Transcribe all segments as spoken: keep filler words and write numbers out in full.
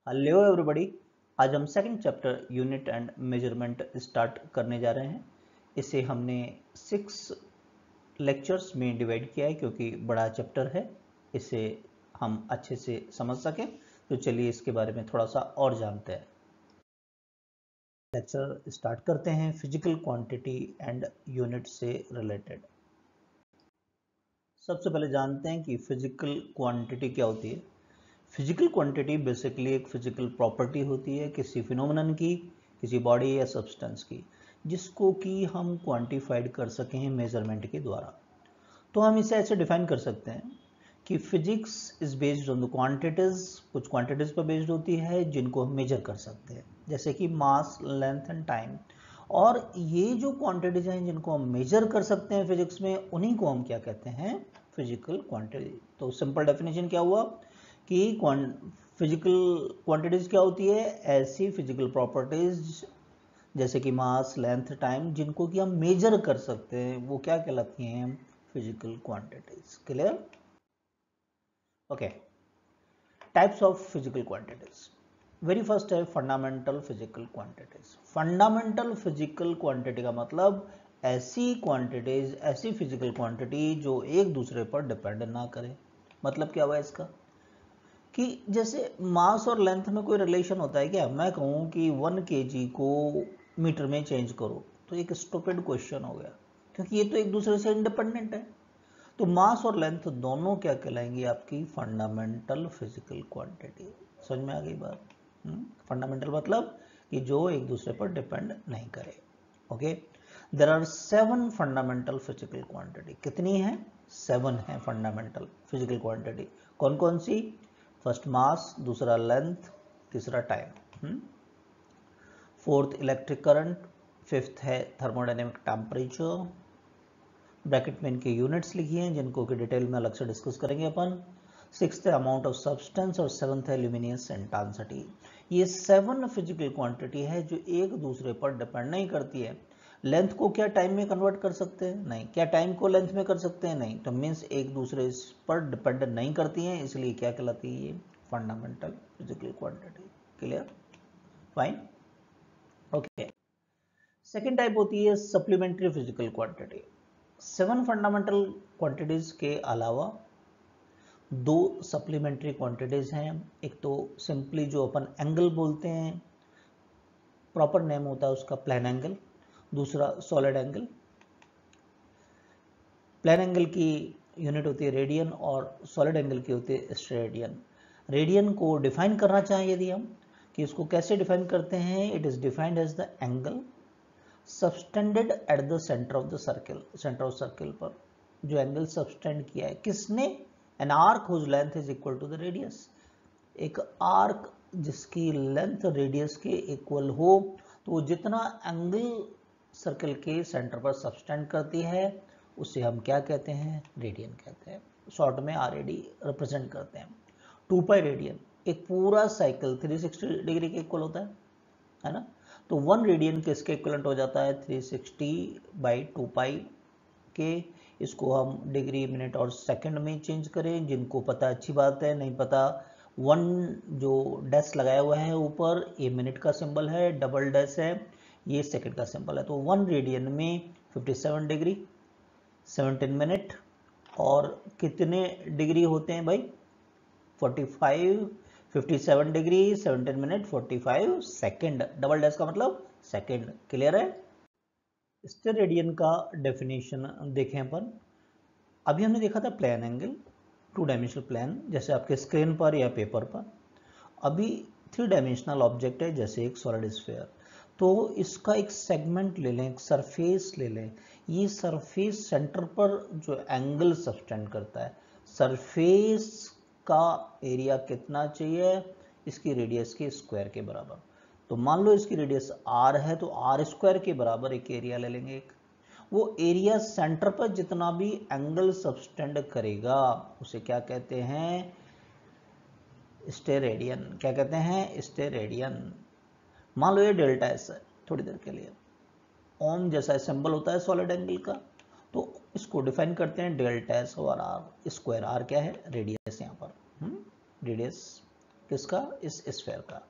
Hello everybody. आज हम second chapter unit and measurement start करने जा रहे हैं। इसे हमने सिक्स लेक्चर्स में डिवाइड किया है क्योंकि बड़ा चैप्टर है, इसे हम अच्छे से समझ सकें। तो चलिए इसके बारे में थोड़ा सा और जानते हैं। लेक्चर स्टार्ट करते हैं फिजिकल क्वांटिटी एंड यूनिट से रिलेटेड। सबसे पहले जानते हैं कि फिजिकल क्वांटिटी क्या होती है। फिजिकल क्वांटिटी बेसिकली एक फिजिकल प्रॉपर्टी होती है किसी फिनोमेनन की, किसी बॉडी या सब्सटेंस की, जिसको कि हम क्वांटिफाइड कर सके हैं मेजरमेंट के द्वारा। तो हम इसे ऐसे डिफाइन कर सकते हैं कि physics is based on the quantities, कुछ क्वांटिटीज पर बेस्ड होती है जिनको हम मेजर कर सकते हैं, जैसे कि मास, लेंथ एंड टाइम। और ये जो क्वांटिटीज हैं जिनको हम मेजर कर सकते हैं फिजिक्स में, उन्हीं को हम क्या कहते हैं, फिजिकल क्वांटिटी। तो सिंपल डेफिनेशन क्या हुआ कि फिजिकल क्वांटिटीज क्या होती है, ऐसी फिजिकल प्रॉपर्टीज जैसे कि मास, लेंथ, टाइम, जिनको कि हम मेजर कर सकते हैं, वो क्या कहलाती हैं, physical quantities. Clear? Okay, types of physical quantities. Very first है fundamental physical quantities. Fundamental physical quantity का मतलब ऐसी क्वांटिटीज, ऐसी फिजिकल क्वांटिटी जो एक दूसरे पर डिपेंड ना करे। मतलब क्या हुआ इसका कि जैसे मास और लेंथ में कोई रिलेशन होता है क्या? मैं कहूँ कि वन केजी को मीटर में चेंज करो तो एक स्टूपिड क्वेश्चन हो गया, क्योंकि ये तो एक दूसरे से इंडिपेंडेंट है। तो मास और लेंथ दोनों क्या कहलाएंगी, आपकी फंडामेंटल फिजिकल क्वांटिटी। समझ में आ गई बात? फंडामेंटल मतलब कि जो एक दूसरे पर डिपेंड नहीं करे। Okay, there are seven fundamental physical quantity. कितनी है? सेवन है फंडामेंटल फिजिकल क्वांटिटी। कौन कौन सी? फर्स्ट मास, दूसरा लेंथ, तीसरा time, fourth electric current, fifth है थर्मोडायनेमिक टेम्परेचर। ब्रैकेट में इनके यूनिट्स लिखी हैं जिनको कि डिटेल में अलग से डिस्कस करेंगे अपन। सिक्स्थ है अमाउंट ऑफ सब्सटेंस और सेवंथ है ल्यूमिनियस इंटेंसिटी। ये सेवन फिजिकल क्वांटिटी है जो एक दूसरे पर डिपेंड नहीं करती है। लेंथ को क्या टाइम में कन्वर्ट कर सकते हैं? नहीं। क्या टाइम को लेंथ में कर सकते हैं? नहीं। तो मीन्स एक दूसरे पर डिपेंड नहीं करती हैं, इसलिए क्या कहलाती है, ये fundamental physical quantity. Clear? Fine. Okay, second type होती है supplementary physical quantity. Seven fundamental quantities के अलावा दो सप्लीमेंट्री क्वांटिटीज हैं। एक तो सिंपली जो अपन एंगल बोलते हैं, प्रॉपर नेम होता है उसका प्लेन एंगल, दूसरा सॉलिड एंगल। प्लेन एंगल की यूनिट होती है रेडियन और सॉलिड एंगल की होती है स्टेरेडियन। रेडियन को डिफाइन करना चाहें यदि हम, कि इसको कैसे डिफाइन करते हैं, it is defined as the angle subtended at the centre of the circle. Centre of circle पर जो एंगल सबटेंड किया है किसने, an arc whose length is equal to the radius. एक आर्क जिसकी लेंथ रेडियस के इक्वल हो, तो वो जितना एंगल सर्किल के सेंटर पर सबटेंड करती है उसे हम क्या कहते हैं, रेडियन कहते हैं। शॉर्ट में आर ए डी रिप्रेजेंट करते हैं। टू पाई रेडियन, एक पूरा साइकिल थ्री सिक्सटी डिग्री के इक्वल होता है, है ना। तो वन रेडियन के इसके इक्वलेंट हो जाता है three sixty by two pi के। इसको हम डिग्री, मिनट और सेकंड में चेंज करें, जिनको पता अच्छी बात है, नहीं पता वन जो डैश लगाया हुआ है ऊपर, ये मिनट का सिंबल है, डबल डैश है, ये सेकंड का सिंबल है। तो वन रेडियन में fifty seven degree, seventeen minute, और कितने डिग्री होते हैं भाई, forty five, fifty seven degree, seventeen minute, forty five second. Double dash का मतलब सेकेंड। क्लियर है? स्टेरेडियन का डेफिनेशन देखें अपन। अभी हमने देखा था plane angle, two dimensional plane, जैसे आपके स्क्रीन पर या पेपर पर। अभी थ्री डायमेंशनल ऑब्जेक्ट है जैसे एक सॉलिड स्फीयर, तो इसका एक सेगमेंट ले लें, एक सरफेस ले लें। ये सरफेस सेंटर पर जो एंगल सबटेंड करता है, सरफेस का एरिया कितना चाहिए, इसकी रेडियस के स्क्वायर के बराबर। तो मान लो इसकी रेडियस आर है, तो आर स्क्वायर के बराबर एक एरिया ले लेंगे। एक वो एरिया सेंटर पर जितना भी एंगल सबटेंड करेगा उसे क्या कहते हैं, स्टेरेडियन। क्या कहते हैं, स्टेरेडियन। मान लो ये डेल्टा एस है, थोड़ी देर के लिए ओम जैसा सिंबल होता है सॉलिड एंगल का, तो इसको डिफाइन करते हैं डेल्टा एस और आर स्क्वायर। आर क्या है, रेडियस यहाँ पर, रेडियस किसका, इस स्फीयर का।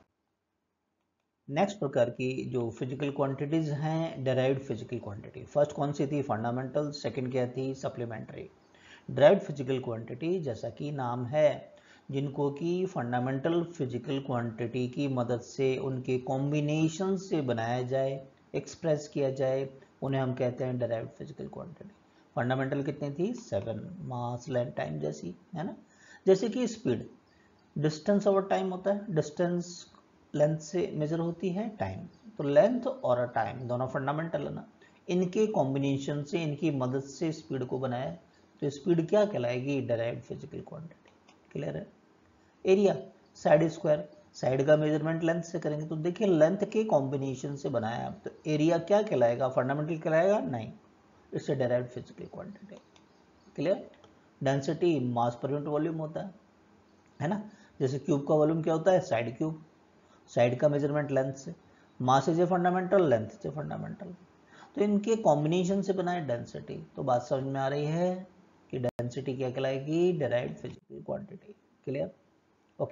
नेक्स्ट प्रकार की जो फिजिकल क्वांटिटीज हैं, डेराइव्ड फिजिकल क्वांटिटी। फर्स्ट कौन सी थी, फंडामेंटल, सेकंड क्या थी, सप्लीमेंट्री। डेराइव्ड फिजिकल क्वांटिटी जैसा कि नाम है, जिनको कि फंडामेंटल फिजिकल क्वांटिटी की मदद से उनके कॉम्बिनेशन से बनाया जाए, एक्सप्रेस किया जाए, उन्हें हम कहते हैं डेराइव्ड फिजिकल क्वांटिटी। फंडामेंटल कितनी थी, सेवन, मास, लेंथ, टाइम जैसी, है ना। जैसे कि स्पीड, डिस्टेंस और टाइम होता है, डिस्टेंस लेंथ से मेजर होती है, टाइम, तो लेंथ और टाइम दोनों फंडामेंटल है ना, इनके कॉम्बिनेशन से, इनकी मदद से स्पीड को बनाया, तो स्पीड क्या कहलाएगी, डेराइव्ड फिजिकल क्वांटिटी। क्लियर है। एरिया, साइड स्क्वायर, साइड का मेजरमेंट लेंथ से करेंगे, तो देखिए लेंथ के कॉम्बिनेशन से बनाया, तो एरिया क्या कहलाएगा, फंडामेंटल कहलाएगा, नहीं, इससे derived physical quantity. Clear. Density, mass पर यूनिट वॉल्यूम होता है है ना। जैसे क्यूब का वॉल्यूम क्या होता है, साइड क्यूब, साइड का मेजरमेंट लेंथ से, mass is a fundamental, length is a fundamental, तो इनके कॉम्बिनेशन से बनाए डेंसिटी। तो बात समझ में आ रही है कि डेंसिटी क्या कहलाएगी, derived physical quantity. Clear. Okay,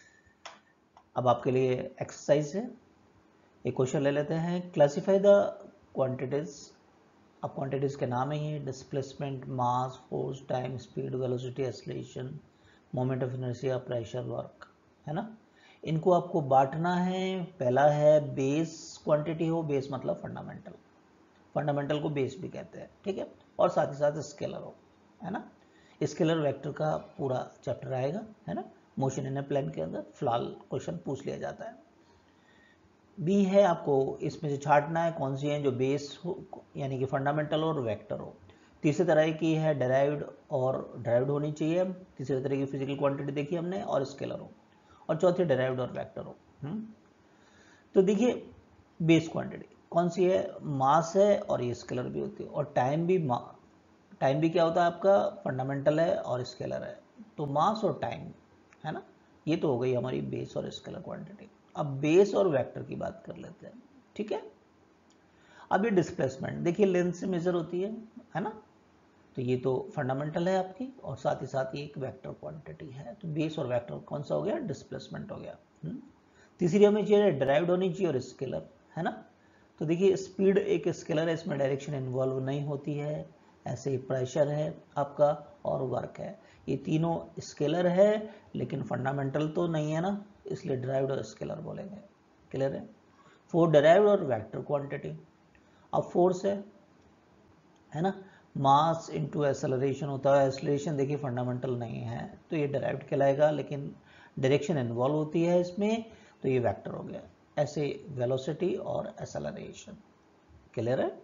अब आपके लिए एक्सरसाइज है, एक क्वेश्चन ले लेते हैं। क्लासिफाई द क्वांटिटीज, अब क्वांटिटीज के नाम ही है, displacement, mass, force, time, speed, velocity, acceleration, moment of inertia, pressure, work, है ना। इनको आपको बांटना है। पहला है बेस क्वांटिटी हो, बेस मतलब फंडामेंटल, फंडामेंटल को बेस भी कहते हैं, ठीक है, और साथ ही साथ स्केलर हो, है ना। स्केलर वेक्टर का पूरा चैप्टर आएगा, है ना, मोशन इन ए प्लेन के अंदर फिलहाल क्वेश्चन पूछ लिया जाता है। बी है, आपको इसमें से छांटना है कौन सी है जो बेस हो, यानी कि फंडामेंटल और वेक्टर हो। तीसरी तरह की है डेराइव्ड और डेराइव्ड होनी चाहिए, तीसरी तरह की फिजिकल क्वांटिटी देखी हमने, और स्केलर हो, और चौथी डेराइव्ड और वेक्टर हो। हुँ? तो देखिए बेस क्वांटिटी कौन सी है, मास है, और ये स्केलर भी होती है, और टाइम भी, टाइम भी क्या होता है आपका, फंडामेंटल है और स्केलर है, तो मास और टाइम, है ना। ये तो हो गई हमारी बेस और स्केलर क्वांटिटी। अब बेस और वेक्टर की बात कर लेते हैं, ठीक है। अब ये डिस्प्लेसमेंट देखिए लेंथ से मेजर होती है है ना, तो ये तो फंडामेंटल है आपकी, और साथ ही साथ ये एक वेक्टर क्वांटिटी है, तो बेस और वेक्टर कौन सा हो गया, डिस्प्लेसमेंट हो गया। हुँ? तीसरी हमें चाहिए डेराइव्ड होनी चाहिए और स्केलर, है ना। तो देखिए स्पीड एक स्केलर है, इसमें डायरेक्शन इन्वॉल्व नहीं होती है, ऐसे ही प्रेशर है आपका, और वर्क है, ये तीनों स्केलर है, लेकिन फंडामेंटल तो नहीं है ना, इसलिए डेराइव्ड और स्केलर बोलेंगे। क्लियर है। फोर डेराइव्ड और वेक्टर क्वांटिटी। अब फोर्स है है ना, मास इनटू एक्सेलरेशन होता है, एक्सेलरेशन देखिए फंडामेंटल नहीं है, तो ये डेराइव्ड कहलाएगा, लेकिन डायरेक्शन इन्वॉल्व होती है इसमें, तो ये वेक्टर हो गया। ऐसे वेलोसिटी और एक्सेलरेशन। क्लियर है।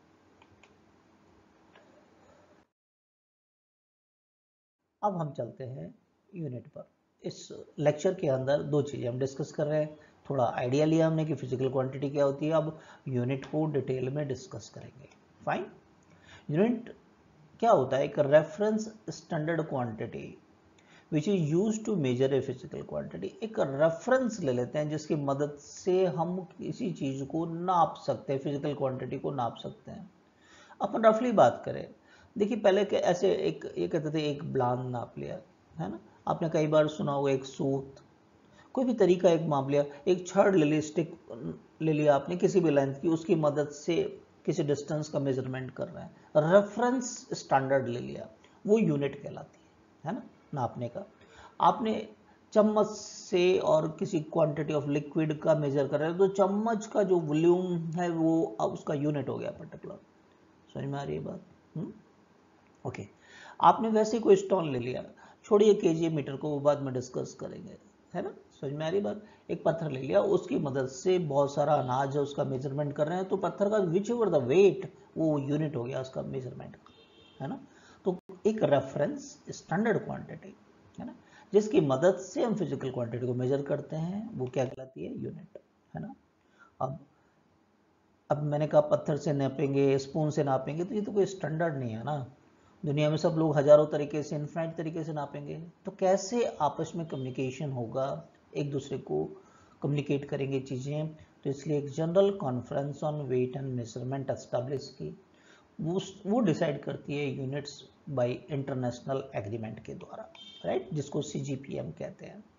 अब हम चलते हैं यूनिट पर। इस लेक्चर के अंदर दो चीज़ें हम डिस्कस कर रहे हैं, थोड़ा आइडिया लिया हमने कि फिजिकल क्वांटिटी क्या होती है, अब यूनिट को डिटेल में डिस्कस करेंगे। फाइन। यूनिट क्या होता है, एक reference standard quantity which is use to measure a physical quantity. एक रेफरेंस ले लेते हैं जिसकी मदद से हम किसी चीज़ को नाप सकते हैं, फिजिकल क्वांटिटी को नाप सकते हैं। अपन रफली बात करें, देखिए पहले के ऐसे एक ये कहते थे एक ब्लान नाप लिया, है ना। आपने कई बार सुना होगा एक सूत, कोई भी तरीका एक माप लिया, एक छड़ ले ली, स्टिक ले लिया आपने किसी भी लेंथ की, उसकी मदद से किसी डिस्टेंस का मेजरमेंट कर रहे हैं, रेफरेंस स्टैंडर्ड ले लिया, वो यूनिट कहलाती है है ना, नापने का। आपने चम्मच से और किसी क्वांटिटी ऑफ लिक्विड का मेजर कर रहे हो, तो चम्मच का जो वॉल्यूम है वो उसका यूनिट हो गया पर्टिकुलर। समझ में आ रही है बात। हुँ? ओके। आपने वैसे कोई स्टोन ले लिया, छोड़िए केजी मीटर को, वो बाद में डिस्कस करेंगे, है ना। समझ में आ रही बात। एक पत्थर ले लिया, उसकी मदद से बहुत सारा अनाज है उसका मेजरमेंट कर रहे हैं, तो पत्थर का विच एवर द वेट, वो यूनिट हो गया उसका मेजरमेंट का, है ना। तो एक रेफरेंस स्टैंडर्ड क्वांटिटी, है ना, जिसकी मदद से हम फिजिकल क्वांटिटी को मेजर करते हैं, वो क्या कहलाती है, यूनिट, है ना। अब अब मैंने कहा पत्थर से नापेंगे, स्पून से नापेंगे, तो ये तो कोई स्टैंडर्ड नहीं है ना, दुनिया में सब लोग हजारों तरीके से, इनफाइनाइट तरीके से नापेंगे, तो कैसे आपस में कम्युनिकेशन होगा, एक दूसरे को कम्युनिकेट करेंगे चीज़ें। तो इसलिए एक general conference on weight and measurement establish की, वो वो डिसाइड करती है यूनिट्स बाय इंटरनेशनल एग्रीमेंट के द्वारा, राइट, जिसको सी जी पी एम कहते हैं,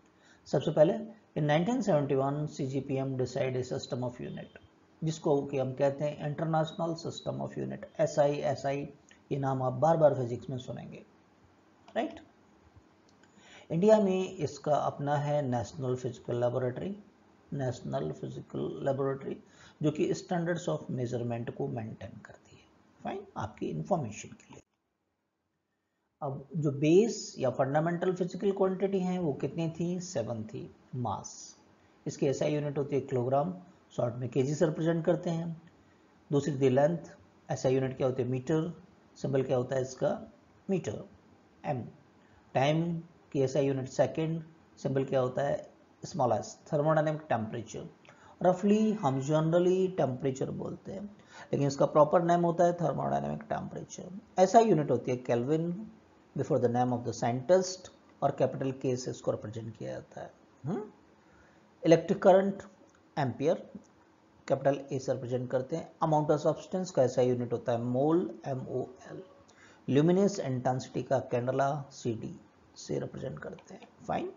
सबसे पहले in nineteen seventy one CGPM decide a system of unit, जिसको कि हम कहते हैं international system of unit, SI SI, ये नाम आप बार बार फिजिक्स में सुनेंगे, राइट। इंडिया में इसका अपना है national physical laboratory, national physical laboratory जो कि स्टैंडर्ड्स ऑफ मेजरमेंट को मेंटेन करती है। फाइन, आपकी इंफॉर्मेशन के लिए। अब जो बेस या फंडामेंटल फिजिकल क्वांटिटी हैं वो कितनी थी, सेवन थी। मास, इसकी एसआई यूनिट होती है किलोग्राम, शॉर्ट में केजी से रिप्रेजेंट करते हैं। दूसरी थी लेंथ, एसआई यूनिट क्या होती है, मीटर, सिंबल क्या होता है इसका, मीटर। एम, टाइम की एसआई यूनिट सेकेंड, सिंबल क्या होता है, स्मॉल एस। थर्मोडायनेमिक टेम्परेचर, रफली हम जनरली टेम्परेचर बोलते हैं, लेकिन इसका प्रॉपर नेम होता है थर्मोडायनेमिक टेम्परेचर। एसआई यूनिट होती है kelvin, before the name of the scientist, और कैपिटल के से इसको रिप्रेजेंट किया जाता है। Electric current ampere, capital A से रिप्रेजेंट करते हैं। अमाउंट ऑफ सब्सटेंस का एसआई यूनिट होता है mole, M O L. Luminous intensity का कैंडला, सी डी से रिप्रेजेंट करते हैं। फाइन।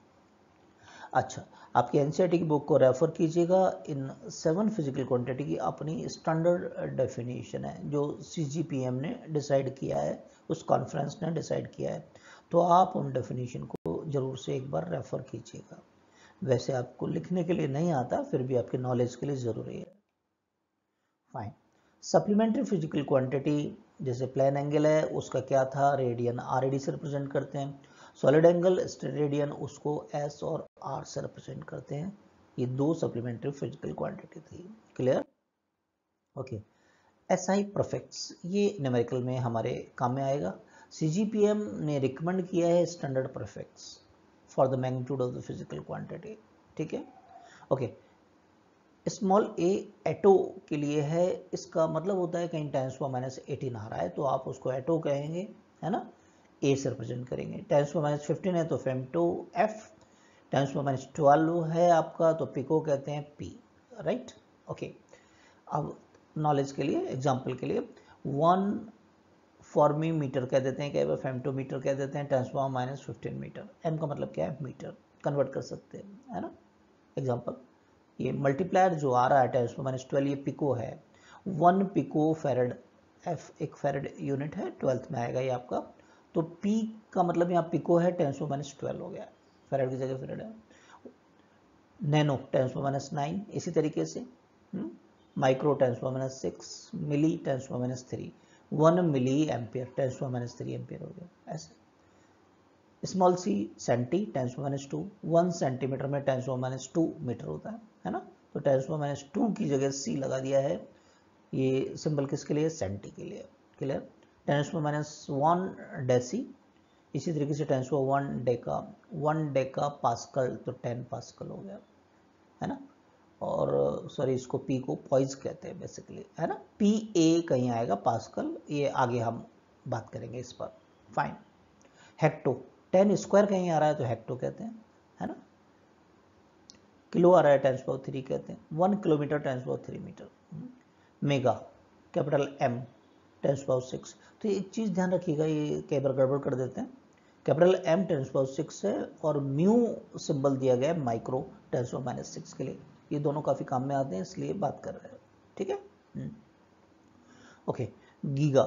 अच्छा, आपकी एनसीईआरटी की बुक को रेफर कीजिएगा। इन सेवन फिजिकल क्वांटिटी की अपनी स्टैंडर्ड डेफिनेशन है जो सीजीपीएम ने डिसाइड किया है, उस कॉन्फ्रेंस ने डिसाइड किया है, तो आप उन डेफिनेशन को जरूर से एक बार रेफर कीजिएगा। वैसे आपको लिखने के लिए नहीं आता, फिर भी आपके नॉलेज के लिए जरूरी है। फाइन। सप्लीमेंट्री फिजिकल क्वांटिटी, जैसे प्लेन एंगल है उसका क्या था, रेडियन, आर ए डी से रिप्रेजेंट करते हैं। सॉलिड एंगल, स्टेरेडियन, उसको एस और आर से रिप्रेजेंट करते हैं। ये दो सप्लीमेंट्री फिजिकल क्वांटिटी थी। क्लियर? ओके। एसआई प्रीफिक्स, ये न्यूमेरिकल में हमारे काम में आएगा। सीजीपीएम ने रिकमेंड किया है standard prefix for the magnitude of the physical quantity. ठीक है, ओके। स्मॉल ए एटो के लिए है, इसका मतलब होता है कहीं टेंस पावर माइनस एटीन आ रहा है तो आप उसको एटो कहेंगे, है ना, ए से रिप्रेजेंट करेंगे। टेंस पावर माइनस फिफ्टीन है तो femto F, ten's power minus twelve है आपका तो पिको कहते हैं पी, राइट। ओके, अब नॉलेज के लिए, एग्जाम्पल के लिए, वन फॉर्मी मीटर कह देते हैं, क्या है फेमटोमीटर कह देते हैं, ten's power minus fifteen metre. M का मतलब क्या है, मीटर, कन्वर्ट कर सकते हैं, है ना। एग्जाम्पल, ये मल्टीप्लायर जो आ रहा है टेंस पावर माइनस ट्वेल्व, ये पिको है। वन पिको फेरेड, एफ एक फेरेड यूनिट है, ट्वेल्थ में आएगा ये आपका। तो पी का मतलब यहाँ पिको है, टेंस पावर माइनस ट्वेल्व हो गया, फेरेड की जगह फेरेड है। Nano, ten's power minus nine, इसी तरीके से। Micro, ten's power minus six, milli, ten's power minus three, one milli ampere, ten's power minus three ampere हो गया, ऐसे। Small C, centi, ten's power minus two, one centimetre में ten's power minus two metre होता है, है ना। तो tense power minus to की जगह सी लगा दिया है, ये सिंबल किसके लिए, सेंटी के लिए। Clear? Ten's power minus one deci, इसी तरीके से ten's power one deca, one deca pascal तो टेन पास्कल हो गया, है ना। और सॉरी, इसको पी को पॉइज कहते हैं बेसिकली, है ना। पी ए कहीं आएगा, पास्कल, ये आगे हम बात करेंगे इस पर। फाइन। हेक्टो, टेन स्क्वायर कहीं आ रहा है तो हेक्टो कहते हैं, है ना। किलो आ रहा है, टेंस पावर थ्री कहते हैं। One kilometre ten's power three metre. Mega, capital M, ten's power six. तो एक चीज़ ध्यान रखिएगा, ये कई बार गड़बड़ कर देते हैं। Capital M ten's power six है और म्यू सिंबल दिया गया है micro, ten's power minus six के लिए। ये दोनों काफ़ी काम में आते हैं, इसलिए बात कर रहे हैं। ठीक है, okay. Giga,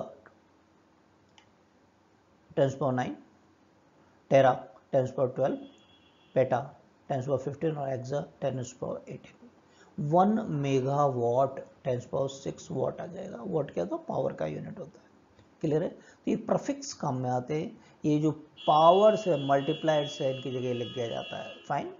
ten's power nine, tera, ten's power twelve, peta, ten's power fifteen, और exa, ten's power eighteen. One mega watt, ten's power six watt आ जाएगा। वॉट क्या होता है, पावर का यूनिट होता है। क्लियर है? तो ये प्रीफिक्स काम में आते हैं, ये जो पावर से मल्टीप्लाइड से इनकी जगह लिख दिया जाता है। Fine.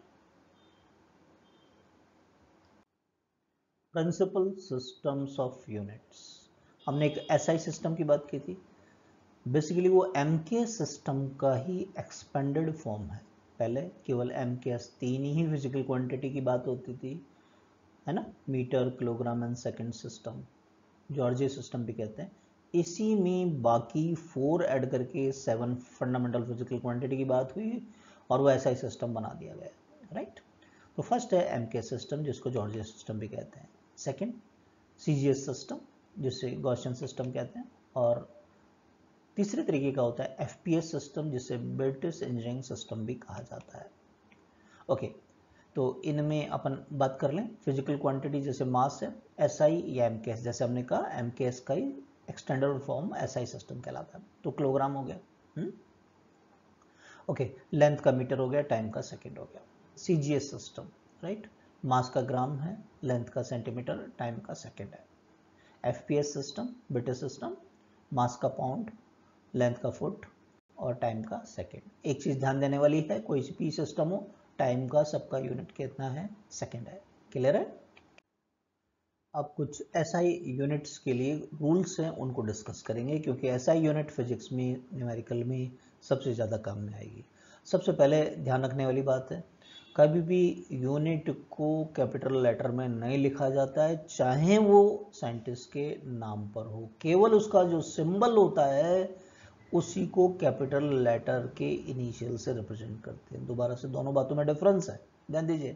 Principal systems of units, हमने एक एसआई सिस्टम की बात की थी। बेसिकली वो एमके सिस्टम का ही एक्सपेंडेड फॉर्म है। पहले केवल एमकेएस तीन ही फिजिकल क्वांटिटी की बात होती थी, है ना, metre, kilogram and second system, Giorgi system भी कहते हैं। इसी में बाकी फोर ऐड करके सेवन फंडामेंटल फिजिकल क्वांटिटी की बात हुई और वो एसआई सिस्टम बना दिया गया, राइट। तो फर्स्ट है एमके सिस्टम, जिसको जॉर्जे सिस्टम भी कहते हैं। सेकंड सीजीएस सिस्टम, जिसे गॉसियन सिस्टम कहते हैं। और तीसरे तरीके का होता है एफपीएस सिस्टम, जिसे ब्रिटिश इंजीनियरिंग सिस्टम भी कहा जाता है। ओके, तो इनमें अपन बात कर लें। फिजिकल क्वांटिटी जैसे मास है, एसआई या एमकेएस, जैसे हमने कहा एमकेएस का ही एक्सटेंडेड फॉर्म एसआई सिस्टम कहलाता है, तो किलोग्राम हो गया। हुँ? ओके, लेंथ का मीटर हो गया, टाइम का सेकंड हो गया। सीजीएस सिस्टम, राइट, मास का ग्राम है, लेंथ का सेंटीमीटर, टाइम का सेकंड है। FPS system, British system, mass का पाउंड, लेंथ का फुट और टाइम का सेकंड। एक चीज ध्यान देने वाली है, कोई सी भी सिस्टम हो, टाइम का सबका यूनिट कितना है, सेकंड है। क्लियर है? अब कुछ एसआई यूनिट्स के लिए रूल्स हैं, उनको डिस्कस करेंगे, क्योंकि एसआई यूनिट फिजिक्स में, न्यूमेरिकल में सबसे ज़्यादा काम में आएगी। सबसे पहले ध्यान रखने वाली बात है, कभी भी यूनिट को कैपिटल लेटर में नहीं लिखा जाता है, चाहे वो साइंटिस्ट के नाम पर हो। केवल उसका जो सिंबल होता है उसी को कैपिटल लेटर के इनिशियल से रिप्रेजेंट करते हैं। दोबारा से दोनों बातों में डिफरेंस है, ध्यान दीजिए।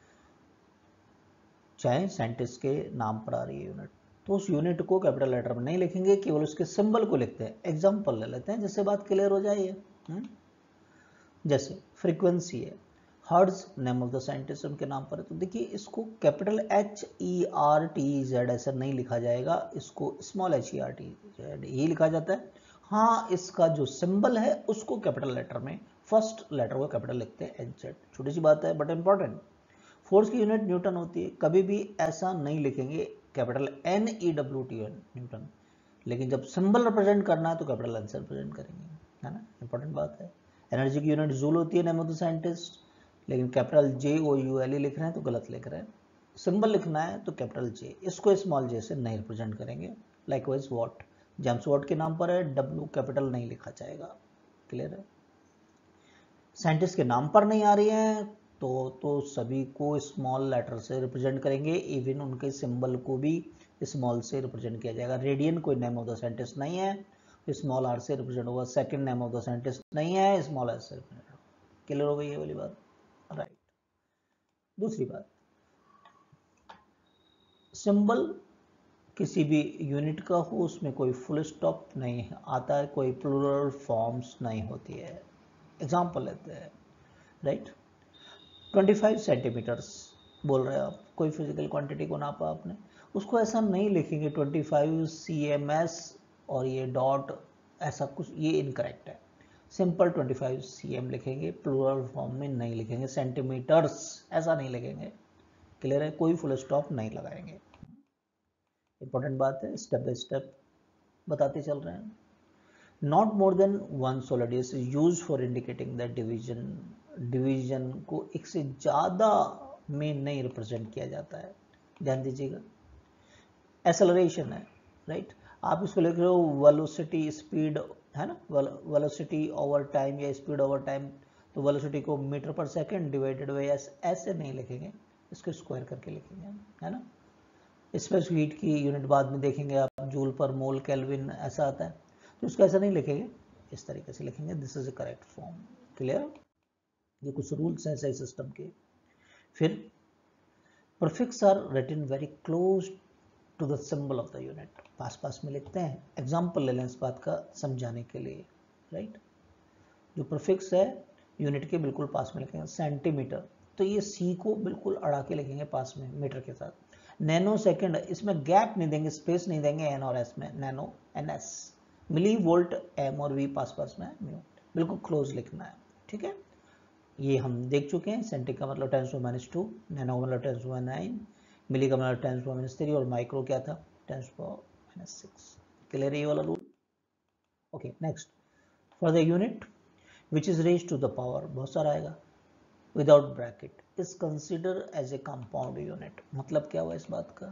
चाहे साइंटिस्ट के नाम पर आ रही है यूनिट, तो उस यूनिट को कैपिटल लेटर में नहीं लिखेंगे, केवल उसके सिंबल को लिखते हैं। एग्जांपल ले लेते हैं जिससे बात क्लियर हो जाए। जैसे फ्रीक्वेंसी है, hertz name of the scientist उनके नाम पर है, तो देखिए इसको capital H E R T Z ऐसा नहीं लिखा जाएगा, इसको small H E R T Z ही लिखा जाता है। हाँ, इसका जो सिंबल है उसको कैपिटल लेटर में, फर्स्ट लेटर को कैपिटल लिखते हैं एच जेड। छोटी सी बात है बट इंपॉर्टेंट। फोर्स की यूनिट न्यूटन होती है, कभी भी ऐसा नहीं लिखेंगे capital N E W T N newton, लेकिन जब सिंबल रिप्रेजेंट करना है तो कैपिटल एन से रिप्रेजेंट करेंगे, है ना, इंपॉर्टेंट बात है। एनर्जी की यूनिट जूल होती है नेम ऑफ द साइंटिस्ट, लेकिन capital J O U L E लिख रहे हैं तो गलत लिख रहे हैं। सिंबल लिखना है तो कैपिटल जे, इसको स्मॉल जे से नहीं रिप्रेजेंट करेंगे। लाइकवाइज वॉट, जेम्स वॉट के नाम पर है, डब्ल्यू कैपिटल नहीं लिखा जाएगा। क्लियर है? साइंटिस्ट के नाम पर नहीं आ रही है तो तो सभी को स्मॉल लेटर से रिप्रेजेंट करेंगे, इवन उनके सिंबल को भी स्मॉल से रिप्रेजेंट किया जाएगा। रेडियन कोई नेम ऑफ द साइंटिस्ट नहीं है, स्मॉल आर से रिप्रेजेंट होगा। Second name of the scientist नहीं है, स्मॉल एस से रिप्रेजेंट होगा। क्लियर हो गई ये वाली बात, राइट। दूसरी बात, सिंबल किसी भी यूनिट का हो उसमें कोई फुल स्टॉप नहीं आता है, कोई प्लूरल फॉर्म्स नहीं होती है। एग्जाम्पल लेते हैं, राइट, पच्चीस सेंटीमीटर्स बोल रहे हैं आप, कोई फिजिकल क्वांटिटी को नापा आपने, उसको ऐसा नहीं लिखेंगे पच्चीस सी एम एस और ये डॉट ऐसा कुछ, ये इनकरेक्ट है। सिंपल पच्चीस सी एम लिखेंगे, प्लूरल फॉर्म में नहीं लिखेंगे। सेंटीमीटर्स ऐसा नहीं लिखेंगे। क्लियर है? कोई फुल स्टॉप नहीं लगाएंगे। इंपॉर्टेंट बात है, स्टेप बाय स्टेप बताते चल रहे हैं। Not more than one solid is use for indicating that division, division को एक से ज़्यादा में नहीं रिप्रेजेंट किया जाता है, ध्यान दीजिएगा। एक्सेलरेशन है, राइट, आप इसको लिख रहे हो वेलोसिटी स्पीड, है ना, वेलोसिटी ओवर टाइम या स्पीड ओवर टाइम, तो वेलोसिटी को मीटर पर सेकंड डिवाइडेड बाय एस ऐसे नहीं लिखेंगे, इसको स्क्वायर करके लिखेंगे, है ना। स्पेसिफिक हीट की यूनिट बाद में देखेंगे आप, जूल पर मोल, केल्विन ऐसा आता है, तो इसको ऐसा नहीं लिखेंगे, इस तरीके से लिखेंगे। This is a correct form. Clear? ये कुछ रूल्स हैं सही सिस्टम के। फिर prefix are written very close to the symbol of the unit, पास पास में लिखते हैं। एग्जांपल ले लें इस बात का समझाने के लिए, राइट। जो प्रीफिक्स है यूनिट के बिल्कुल पास में लिखेंगे। सेंटीमीटर, तो ये सी को बिल्कुल अड़ा के लिखेंगे पास में मीटर के साथ। नैनो सेकेंड, इसमें गैप नहीं देंगे, स्पेस नहीं देंगे एन और एस में, nano N S. Milli volt M और वी पास पास में, बिल्कुल क्लोज लिखना है, ठीक है। ये हम देख चुके हैं। सेंटी का मतलब ten to minus two, nano का मतलब टेन टू नाइन, मिली का मतलब टेन टू माइनस थ्री और माइक्रो क्या था, ten to minus six. Clear है ये वाला rule? Okay, next, for the unit which is raise to the power, बहुत सारा आएगा, without bracket is consider as a compound unit. मतलब क्या हुआ इस बात का?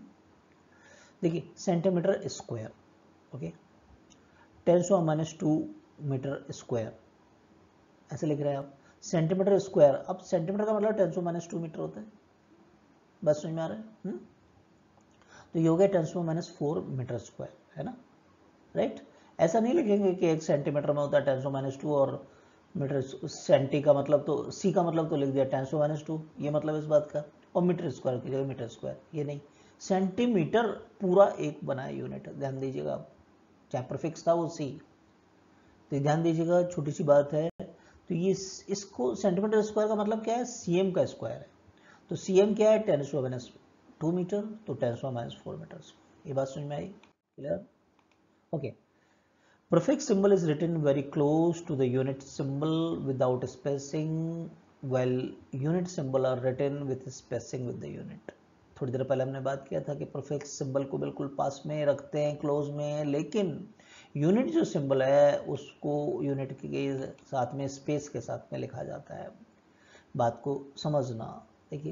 देखिए, centimetre square, okay, ten to minus two metre square ऐसे लिख रहे हैं आप। सेंटीमीटर स्क्वायर, अब सेंटीमीटर का मतलब ten to minus two metre होता है, बस समझ में आ रहा है? हुँ? तो ये हो गया ten to minus four metre square, है ना, राइट। ऐसा नहीं लिखेंगे कि एक सेंटीमीटर में होता है टेन टू माइनस टू और मीटर, सेंटी का मतलब तो सी का मतलब तो लिख दिया टेन टू माइनस टू, ये मतलब इस बात का, और मीटर स्क्वायर की जगह मीटर स्क्वायर, ये नहीं। सेंटीमीटर पूरा एक बना है यूनिट, ध्यान दीजिएगा आप, चाहे प्रीफिक्स था वो सी, तो ध्यान दीजिएगा, छोटी सी बात है। तो ये इसको सेंटीमीटर स्क्वायर का मतलब क्या है, सीएम का स्क्वायर है। तो सीएम क्या है, ten to minus two metre, तो ten to minus four metre. ये बात समझ में आई, clear? Okay. Prefix symbol is written very close to the unit symbol without spacing, while unit symbol are written with spacing with the unit. थोड़ी देर पहले हमने बात किया था कि prefix symbol को बिल्कुल पास में रखते हैं, क्लोज में, लेकिन यूनिट जो सिंबल है उसको यूनिट के साथ में स्पेस के साथ में लिखा जाता है। बात को समझना, देखिए